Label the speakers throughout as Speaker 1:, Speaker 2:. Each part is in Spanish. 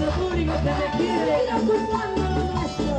Speaker 1: hermoso público que me quiere.
Speaker 2: Seguir ocultando lo nuestro.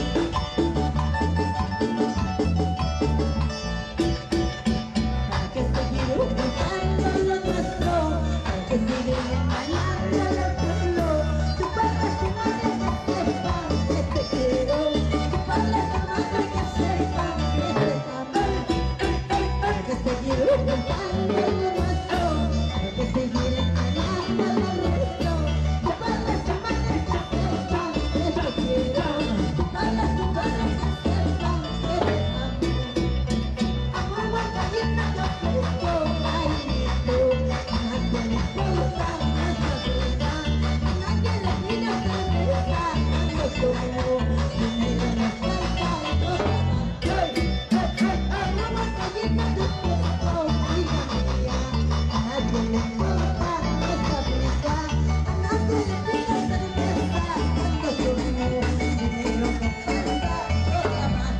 Speaker 2: ¿Para qué seguir ocultando lo nuestro? ¿Para qué seguir engañando al pueblo? Tu padre, tu madre que sepan que te quiero. Tu padre, tu madre que sepan que te amo. ¿Para qué seguir ocultando lo nuestro? ¿Para qué seguir engañando al resto? Tu padre, tu madre que sepan que te quiero. Tu padre, tu madre que sepan que te amo. Amor, guardadito, yo ofrezco, cariñito. A nadie le importa nuestra vida. A nadie le pido cerveza. Cuando tomo, dinero nos falta y todo más. Amor, guardadito, yo ofrezco, vida mía. A nadie le importa nuestra vida. A nadie le pido cerveza. Cuando tomo, dinero nos falta y todo más.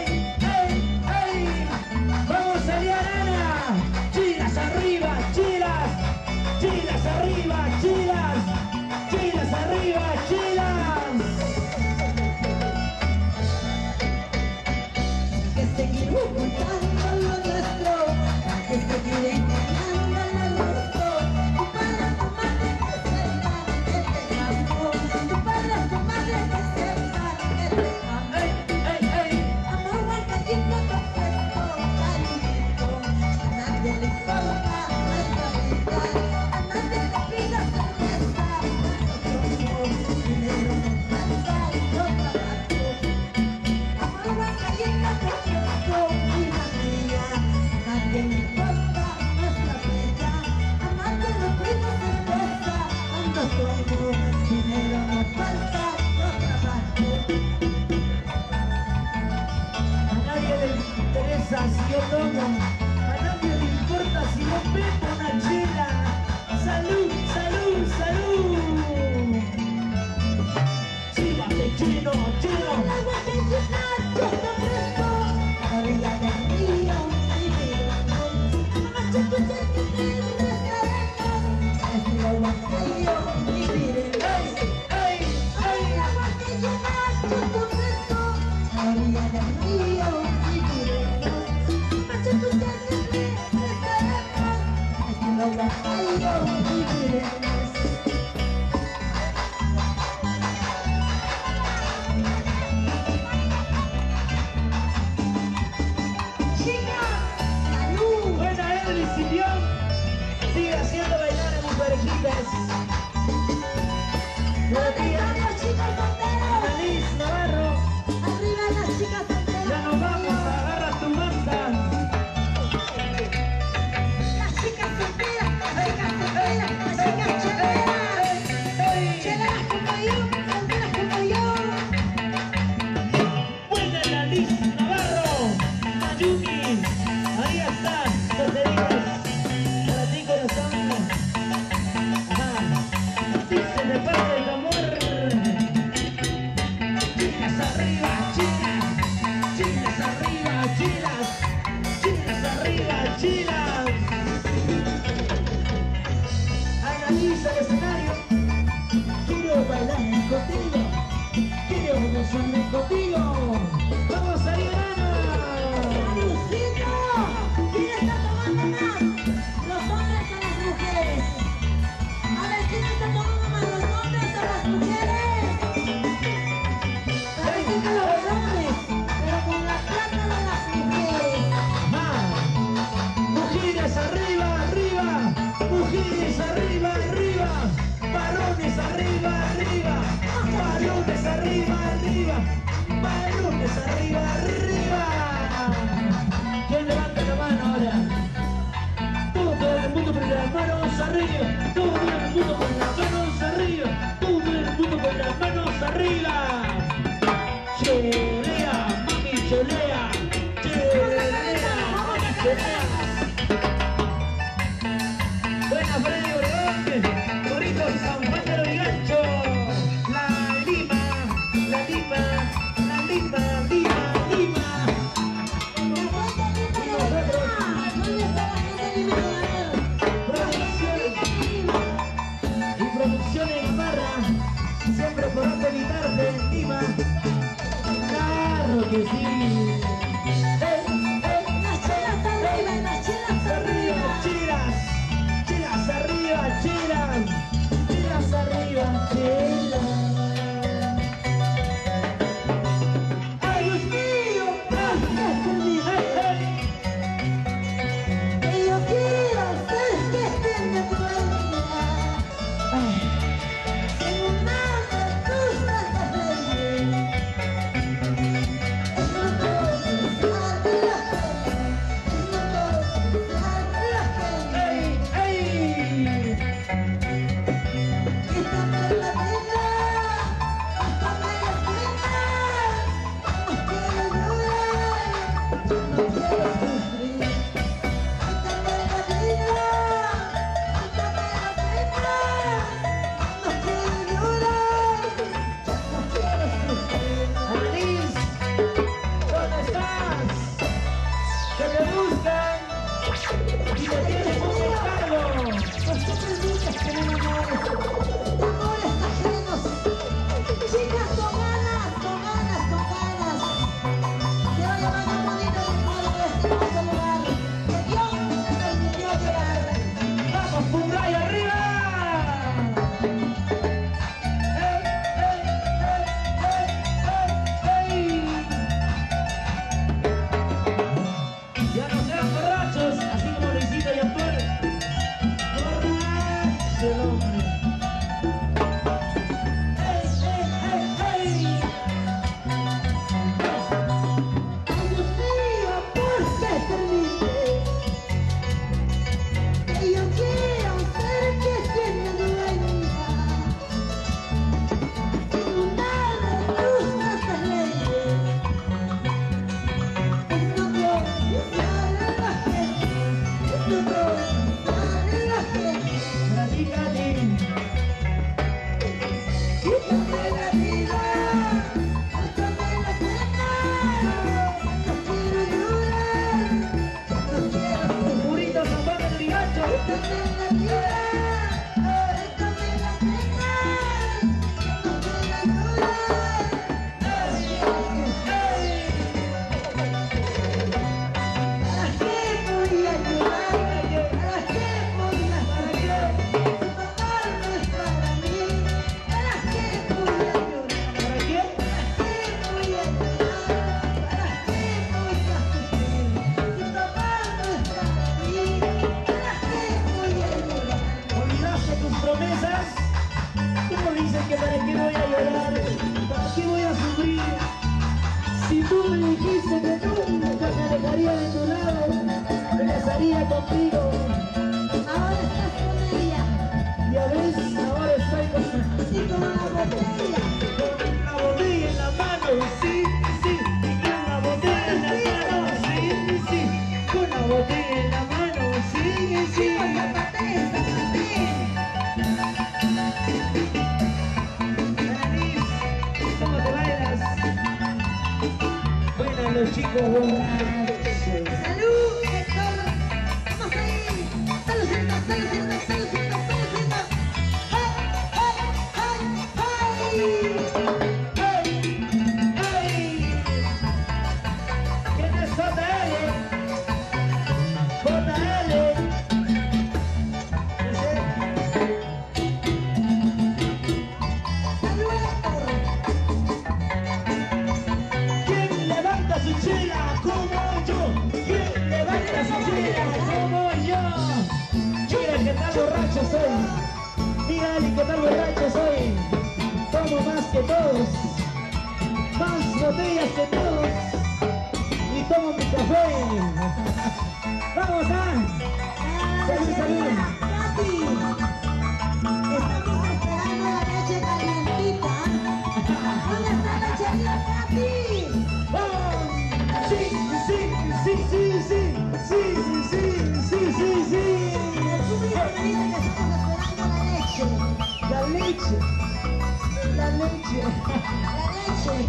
Speaker 1: Vamos allá, nana. Chilas arriba, chilas. Chilas arriba, chilas. Chilas arriba, chilas.
Speaker 2: Que seguir ocultando lo nuestro, que seguir engañando al resto. Tu padre, tu madre que sepan que te amo. Tu padre, tu madre que sepan que te amo. Amor, guardadito, te ofrezco, cariñito. A nadie le importa nuestra vida. A nadie le pido cerveza. Cuando tomo, dinero nos falta y yo trabajo. Amor, guardadito, te ofrezco, vida mía. A nadie le importa nuestra vida. A nadie le pido cerveza. Cuando tomo, dinero nos falta y yo trabajo.
Speaker 1: A nadie le interesa si yo tomo. A nadie le importa si yo bebo una chela. Salud, salud, salud. Sígame, chino, chino.
Speaker 2: El agua que llenas yo te ofrezco, a orilla del río y miramos. Anoche tú cerquita rezaremos, es el agua que yo viviremos. El agua que llenas yo te ofrezco, a orilla del río y miremos. Anoche tú cerquita rezaremos, es el agua que yo viviremos. Salud.
Speaker 1: Buena Elvis Silvión. Sigue haciendo bailar a mis parejitas.
Speaker 2: ¿Dónde están los chicos solteros?
Speaker 1: Annalise Navarro.
Speaker 2: Arriba las chicas solteras.
Speaker 1: Ya nos vamos, agarra tu manta.
Speaker 2: Las chicas solteras, las chicas solteras, las chicas cheleras. Cheleras como yo, solteras como yo.
Speaker 1: Buena Annalise Navarro. Mayumi. Ahí está, solteritas. Para ti, corazón. Ajá. Dice de parte del amor. Chilas arriba, chilas. Chilas arriba, chilas. Chilas arriba, chilas. Analiza el escenario. Quiero bailar sí.
Speaker 2: Las chelas arriba, las chelas arriba.
Speaker 1: Chelas, chelas arriba, chelas. Chelas arriba, chelas. ¡Ay, Dios mío!
Speaker 2: Y yo quiero ser que estén de tu vida. Sin un mal de tus santas leyes. Es no pensar de la gente. Es no pensar de la gente.
Speaker 1: ¡Ey, ey!
Speaker 2: Quítame la vida, quítame la pena. No quiero llorar, no quiero sufrir. Quítame la vida, quítame la pena. No quiero llorar, no quiero sufrir.
Speaker 1: Annalise, ¿dónde estás? Que te buscan y te tienes un encargo.
Speaker 2: ¿Por qué permites que me enamore de amores ajenos? Chicas con ganas, con ganas, con ganas. Quiero llevar un bonito recuerdo de este hermoso lugar que Dios me permitió llegar.
Speaker 1: ¡Vamos, Punray, arriba! ¡Ey, ey, ey, ey, ey! Ya no sean borrachos, así como Luisito y Antonio. Borracho el hombre. ¡Ey, ey, ey, ey!
Speaker 2: Ay, Dios mío, ¿por qué permites que yo quiera un ser que tiene dueña? Inundar de tus santas leyes. Es no confiar en la gente, es no confiar en la gente.
Speaker 1: Platícate.
Speaker 2: Quítame la vida, quítame la pena. No quiero llorar, no quiero sufrir.
Speaker 1: Purito Zamora del Bigacho.
Speaker 2: Quítame la vida, quítame la pena. No quiero llorar. ¿Para qué voy a llorar? ¿Para qué voy a sufrir? Si papá no es para mí, ¿para qué voy a llorar?
Speaker 1: ¿Para qué?
Speaker 2: ¿Para qué voy a llorar? ¿Para qué voy a sufrir? Si papá no es para mí, ¿para qué voy a llorar?
Speaker 1: ¿Olvidaste tus promesas? ¿Cómo dices que para qué voy a llorar? ¿Para qué voy a sufrir? Si tú me dijiste que nunca me alejaría de tu lado, me casaría contigo.
Speaker 2: Ahora estás con ella,
Speaker 1: Ya ves, ahora estoy
Speaker 2: y con la botella.
Speaker 1: con la botella en la mano, sí, sí, y con la botella en la mano, sí, sí, con la botella en la mano, sí, sí.
Speaker 2: Zapateo, zapateo.
Speaker 1: Annalise, ¿cómo te bailas? Buenas los chicos borrachos.
Speaker 2: ¡Salud, Héctor! ¡Vamos ahí! ¡Saludcita, saludcita, saludcita, saludcita! ¡Hey, hey, hey, hey!
Speaker 1: ¡Ey! ¡Ey! ¿Quién es JL? JL. Ese.
Speaker 2: ¡Salud, Héctor!
Speaker 1: ¿Quién levanta su chela como yo? ¿Quién levanta su chela como yo? Mira qué tal borracho soy. Mira qué tal borracho soy. Tomo más que todos. Más botellas que todos. Y tomo mi café. Vamos Salud, salud.
Speaker 2: ¡Katy! Estamos esperando la leche calientita. ¿Dónde está la chelita, Katy?
Speaker 1: ¡Vamos! Sí, sí, sí, sí, sí, sí, sí, sí, sí, sí.
Speaker 2: El público me dice que estamos esperando la leche.
Speaker 1: La leche. La leche.
Speaker 2: La leche.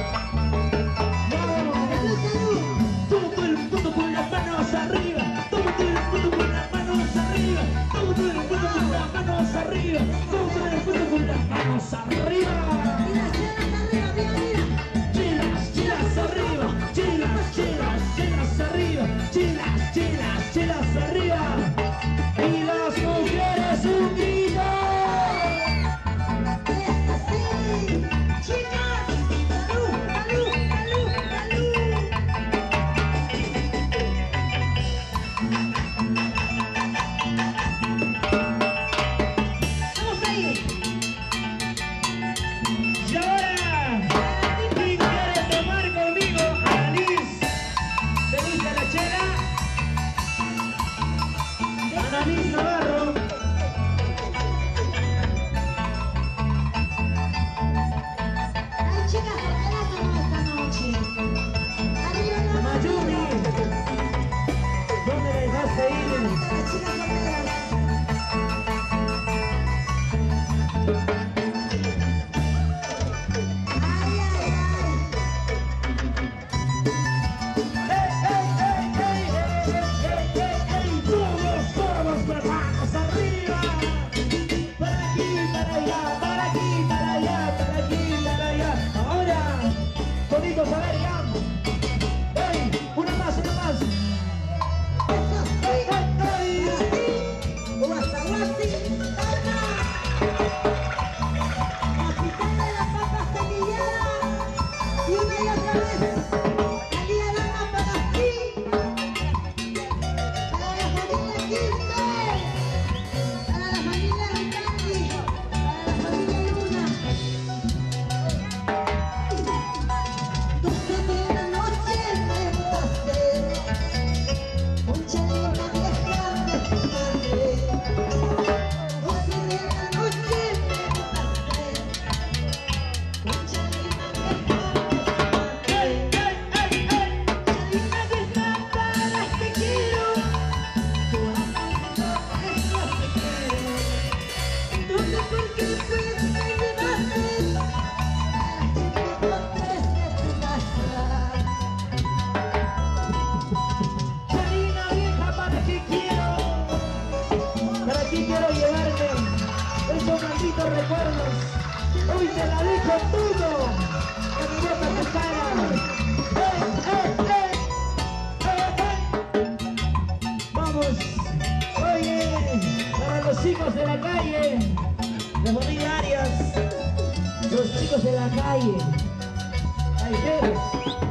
Speaker 1: ¡Vamos!
Speaker 2: ¡Salud, salud!
Speaker 1: Todo el mundo con las manos arriba. Todo el mundo con las manos arriba. Todo el mundo con las manos arriba. Todo el mundo con las manos arriba.
Speaker 2: Y las chelas arriba, mira, mira.
Speaker 1: Chilas, chilas arriba. todo. Que me bota tu cara. Vamos. Oye, para los chicos de la calle, de familia Arias, los chicos de la calle. Ahí ves.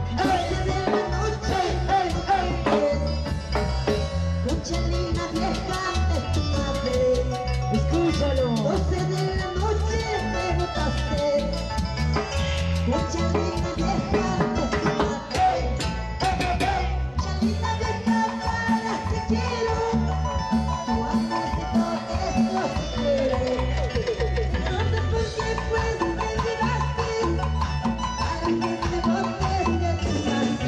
Speaker 2: Cucharina vieja es tu madre.
Speaker 1: Escúchalo.
Speaker 2: 12 de la noche me botaste. Cucharina vieja es tu madre. Cucharina vieja para que quiero. Tu amor de todo esto se quiere. No sé por qué pues me llevaste para que me botes de tu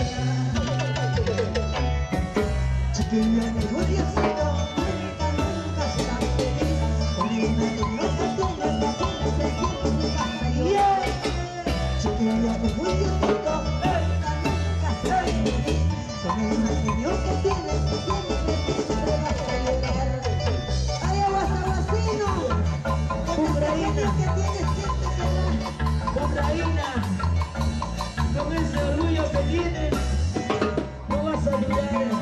Speaker 2: casa. Chiquillo de Juliocito, nunca serás feliz. Con el mentiroso tú no tienes el tiempo de casa yo. Chiquillo de Juliocito, nunca serás feliz. Con el mentiroso tienes siempre vas a llorar. Ay, aguasino, con ese genio que tienes siempre que
Speaker 1: Contraína, con ese orgullo que tienes, no vas a durar.